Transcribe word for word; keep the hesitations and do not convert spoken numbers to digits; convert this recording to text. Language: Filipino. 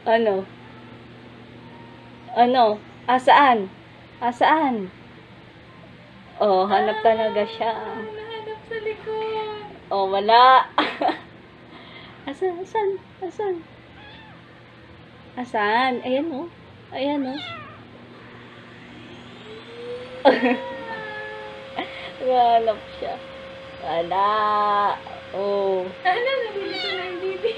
Ano? Ano? Asaan? Asaan? Oh, hanap talaga siya. Nahanap sa likod. Oh, wala. Asan? Asan? Asan? Asan? Ayan oh. Ayan oh. Hanap siya. Wala. Oh. Ano? Nabili ko na yung bibi.